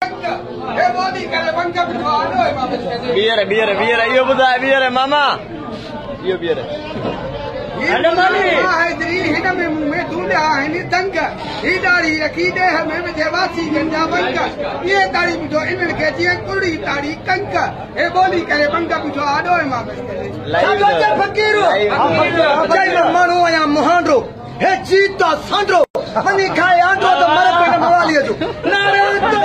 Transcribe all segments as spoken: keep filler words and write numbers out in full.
Biar, biar, biar, iyo budak, biar, mama. Iyo biar. Ada mami. Hadri, hina me me tunda, hini tanga. Hidari rakide, hame me jawasi ganja banga. Ye tari bido inal kejiye kuri tari kanka. He boli kare banga bido ado e mama. Sando je fakiru. Jai manu ya muhandro. He chita sandro. Mani khai andro to mara pena mawali jo. Nare to.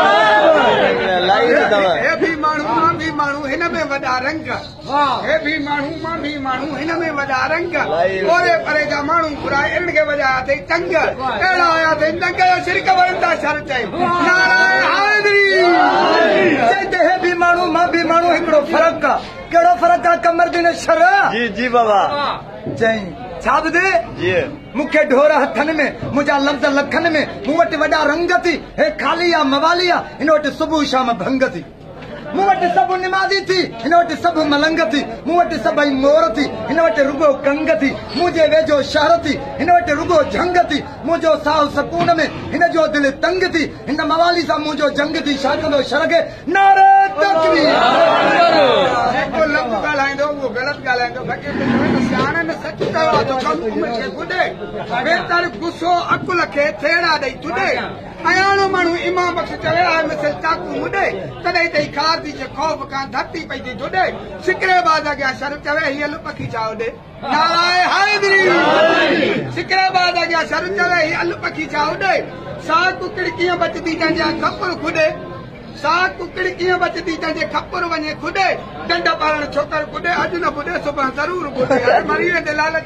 He bhi manu, man bhi manu, hina me wada ranga. He bhi manu, man bhi manu, hina me wada ranga. Ore pareja manu pura irge waja te tanga. Ela aya te tanga shirka warta shartai. Nare hadri. Jai he bhi manu, man bhi manu hikro farak ka. Kero farak ka kamar dine shara. जी जी बाबा. जय छाप दे जी मुखे ढोरा हथन में मुझा लफ्ज लखन में मूं वटि वॾा रंग थी हे खाली या मवाली या हिन वटि सुबुह शाम भंग थी मूं वटि सभु निमाज़ी थी हिन वटि सभु मलंग थी मूं वटि सभई मोर थी हिन वटि रुगो कंग थी मुंहिंजे वेझो शहर थी हिन वटि रुगो झंग थी मुंहिंजो साहु सकून में हिन जो दिलि तंग थी हिन मवाली सां मुंहिंजो जंग थी छा कंदो शर खे नारे तकबीर को लफ़्ज़ ॻाल्हाईंदो उहो ग़लति ॻाल्हाईंदो फ़क़ीर सियाणे ने सच कयो आहे त कमु खे ॿुधे बेहतर गुस्सो अकुल खे थेड़ा ॾेई तुॾे अयाणो माण्हू इमाम बख़्श चवे आहे मिसल चाकू मुॾे तॾहिं तई ख़ार थी जे ख़ौफ़ खां धरती पई थी जुॾे सिकरे बाज़ अॻियां शर चवे हीअ लुप खीचा होॾे नाराए हैदरी सिकरे बाज़ अॻियां शर चवे हीअ लुप खीचा होॾे सा कुकड़ी कीअं बचंदी जंहिंजा खपर खुॾे सा कुकड़ी कीअं बचंदी जंहिंजे खपर वञे खुॾे डंड पारण छोकर खुॾे अॼु न ॿुधे सुभाणे ज़रूर ॿुधे मरीअ जे लालच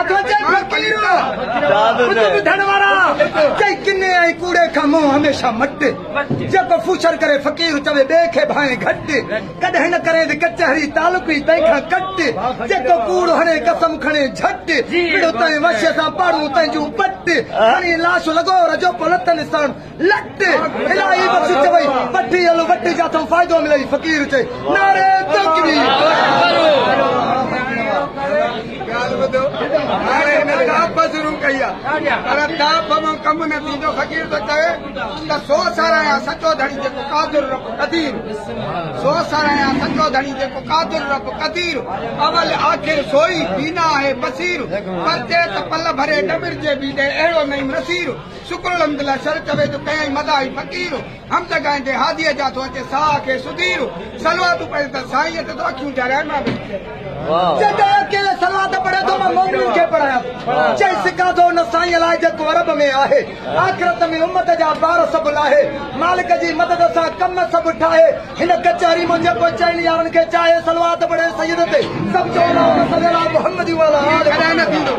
ॿुधण वारा चई किने ऐं कूड़े खां मुंहुं हमेशा मट जेको फूशर करे फ़क़ीर चवे ॿिए खे भाए घटि कॾहिं न करे कचहरी तालुक ई तंहिंखां कट जेको कूड़ हणे कसम खणे झट विड़ो तंहिं वश सां पाड़ू तंहिंजूं पट हणी लाश लॻो रजो पलतनि सां लट इलाही बख़्श चवई पटी हलो वटी जाथो फ़ाइदो मिलई फ़क़ीर चई नारे तकबीर हाणे हिन ताप शुरू कई आहे पर ताप मां कमु न थींदो फ़क़ीर थो चवे त सो सारायां सचो धणी जेको कादिर रब क़दीर सो सारायां सचो धणी जेको कादिर रब क़दीर अवल आख़िर सोई बीना आहे बसीर परचे त पल भरे डमिर जे बीडे अहिड़ो नईं रसीर शुक्र अलहमदुलिल्लाह शर चवे तो कई मदाई फ़क़ीर हम त गाईंदे हादीअ जा थो अचे साह खे सुधीर सलवातूं पढ़े त साईंअ ते तो अखियूं ठाराए मां अकेले सलवात पढ़े तो मां मोमिन खे पढ़ाया चई सिका थो न साईं लाइ जेको अरब में आहे आख़िरत में उम्मत जा ॿार सभु लाहे मालिक जी मदद सां कम सभु ठाहे हिन कचहरी में जेको चइनि यारनि खे चाहे सलवात पढ़े सईद ते सभु चवंदा सवेरा मोहम्मदी वाला कॾहिं न थींदो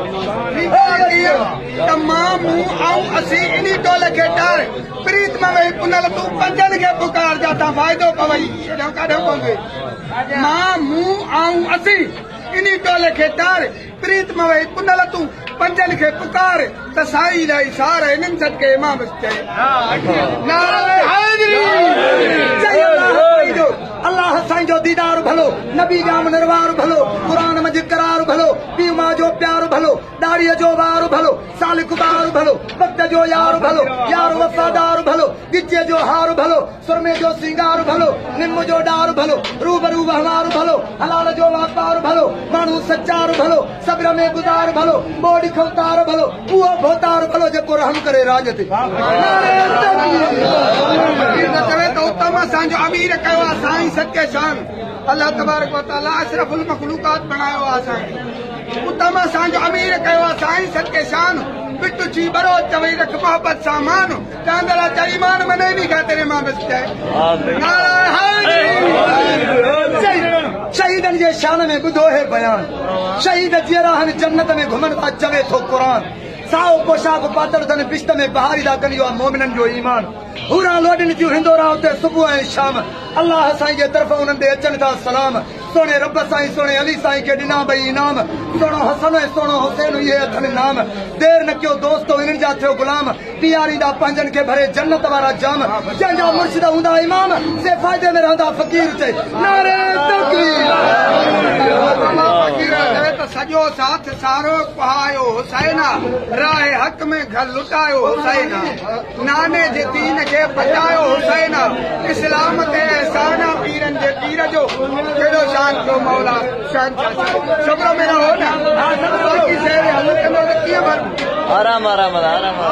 त मां मूं ऐं असीं इन्ही टोले खे टार प्रीत में वेही पुनल तूं पंजनि खे पुकार जाता फ़ाइदो पवई काॾो पवंदे मां मूं ऐं असीं इन्ही टोले खे टार प्रीत में वेही पुनल तूं पंजनि खे पुकार त साईं लाइ सार इन्हनि सदके इमाम चए नारे हैदरी अल्लाह साईं जो दीदार भलो नबी जाम निर्वार भलो कुरान मजिद करार भलो पीउ मां जो प्यार भलो दाड़ीअ जो वार भलो सालिक बार भलो वक्त जो यार भलो यार वफ़ादार भलो गिचे जो हार भलो सुरमे जो सिंगार भलो निम जो डार भलो रूबरू वहवार भलो हलाल जो वापार भलो माण्हू सच्चार भलो सब्र में गुज़ार भलो बोड़ी खवतार भलो उहो भोतार भलो जेको रहम करे राज ते चवे तो उत्तम असांजो अमीर कयो आहे साईं सच्चे शान अल्लाह तबारक व तआला अशरफुल मखलूकात बनायो आहे साईं उत्तम असांजो अमीर कयो आहे साईं सच्चे शान पिटु छी बरो चवई रख मोहब्बत सामान चांदरा चा ईमान मने नहीं खा तेरे मां बस चाहे शहीदन जे शान में ॿुधो है बयान शहीद जहिड़ा आहिनि जन्नत में घुमनि था चवे थो क़ुर साओ पोशाक पातल अथनि बिश्त में बहारी था कनि इहो आहे मोमिननि जो ईमान हूरा लोॾनि थियूं हिंदोरा उते सुबुह ऐं शाम अल्लाह साईं जे तरफ़ उन्हनि ॾे अचनि था सलाम सोने रब साईं सोने अली साईं खे ॾिना भई इनाम सोनो हसन ऐं सोनो हुसैन इहे अथनि नाम देर न कयो दोस्तो इन्हनि जा थियो गुलाम पीआरींदा पंहिंजनि खे भरे जन्नत वारा जाम जंहिंजा मुर्शिद हूंदा इमाम से फ़ाइदे में रहंदा फ़क़ीर चए नारे तकबीर सॼो साथ सारो पहायो हुसैना राह हक़ में घर लुटायो हुसैना नाने जे दीन खे बचायो हुसैना फकीर जो केड़ो शान जो मौला शान सब्र मेरा हो ना बाकी शहर हल कंदो त कीअं भर आराम आराम आराम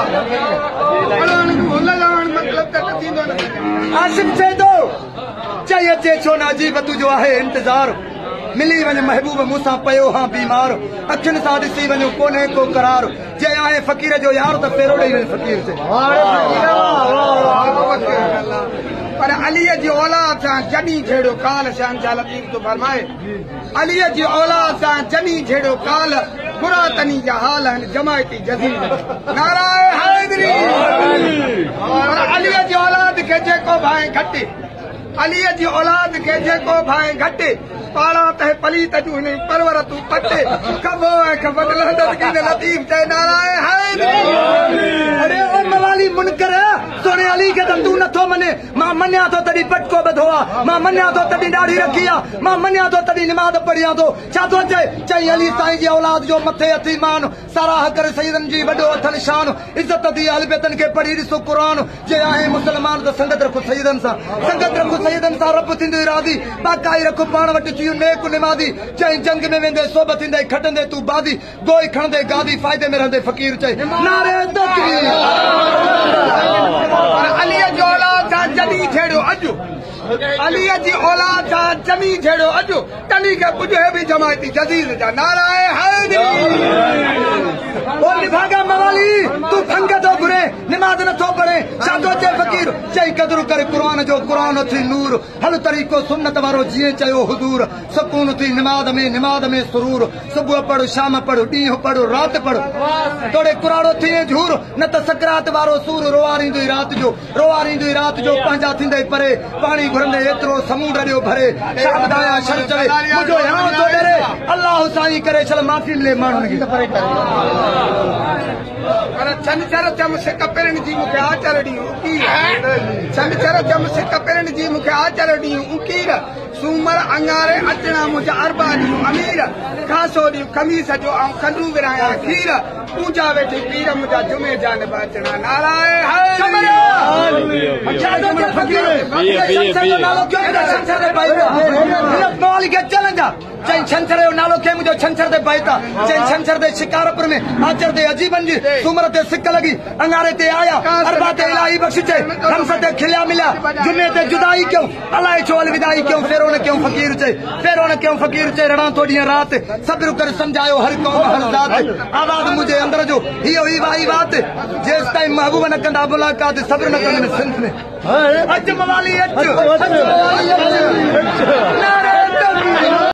मतलब त थींदो न आसिफ चए थो चई अचे छो न अजीब तुंहिंजो आहे इंतज़ार मिली वञ महबूब मूंसां पियो हाँ बीमार अखियुनि सां ॾिसी वञो कोन्हे को करार जे आहे फ़क़ीर जो यार त फेरो ॾेई वञ फ़क़ीर ते पर अलीअ जी औलाद सां जॾहिं छेड़ो काल शहंशाह लतीफ़ तो फरमाए अलीअ जी औलाद सां जॾहिं छेड़ो काल बुरा तनी जा हाल आहिनि जमायती जज़ीर नाराए हैदरी पर अलीअ जी औलाद खे जेको भाए घटि अलीअ जी औलाद खे जेको भाए घटि पाड़ा तह पलीत जूं हिन परवर तूं पटे कबो ऐं खबद लहदत की लतीफ़ चए नाराए हैदरी अरे ओ मवाली मुनकर सोने अली के तू नथो मने मां मन्या तो तडी पटको बधो आ मां मन्या तो तडी दाढ़ी रखी आ मां मन्या तो तडी नमाज पढ़िया तो छा तो चए चई अली साईं जी औलाद जो मथे अथी मान सराह कर सैयदन जी वडो अथन शान इज्जत दी अलबतन के पढ़ी ॾिसो कुरान जे आहे मुसलमान तो संगत रखो सैयदन सा संगत रखो सैयदन सा रब थींदो राज़ी बाकाई रखो पाण वटि थी नेक निमादी चई जंग में वेंदे सोबत थींदे खटंदे तू बादी गोई खणंदे गादी फायदे में रहंदे फकीर चई नारे तकबीर अलीअ जी औलाद सां जॾहिं छेड़ो अॼु अलीअ जी औलाद सां जॾहिं छेड़ो अॼु तॾहिं खे पुॼे बि जमायती जज़ीर जा नाराए हैदरी ओ निभागा मवाली तू फंग तो घुरे नमाज नथो पढ़े छा तो चए फकीर चई कदर कर कुरान जो कुरान थी नूर हल तरीक़ो सुन्नत वारो जीअं चयो हुजूर सुकून थी नमाज में नमाज में सुरूर सुबुह पढ़ शाम पढ़ ॾींहुं पढ़ रात पढ़ तोड़े कुराड़ो थिए झूर न त सकरात वारो सूर रोवारींदो रात जो रोवारींदो रात जो पंहिंजा थींदे परे पाणी घुरंदे एतिरो समुंड ॾियो भरे छा ॿुधायां शर चले मुंहिंजो यारो थो डरे अल्लाह साईं करे छल माफ़ी मिले माण्हुनि खे पर छंछर चम सिक पेरनि जी मूंखे आचर ॾींहुं उकीर छंछर चम सिक पेरनि जी मूंखे आचर ॾींहुं उकीर सूमर अंगारे अचणा मुंहिंजा अरबा ॾींहुं अमीर खासो ॾींहुं खमीस जो ऐं खंडू विरायां खीर पूजा वेठी पीर मुंहिंजा जुमे जान अचणा नाराए चलंदा चई छंछर जो नालो खे मुंहिंजो छंछर ते बाइता चई छंछर ते शिकारपुर में आचर ते अजीबन जी सूमर ते सिक लगी अंगारे ते आया अरबा ते इलाही बख्श चे हमस ते खिलिया मिलिया जुमे ते जुदाई क्यों अलाए छो अलविदाई क्यों फेरो न क्यों फकीर चे फेरो न क्यों फकीर चे रणा तो ॾींहुं रात सब्र कर समझायो हर कौम हर ज़ात आवाज मुंहिंजे अंदर जो हियो ही वाही बात जेसि ताईं महबूब न कंदा मुलाकात सब्र न कंदे सिंध में अच मवाली अच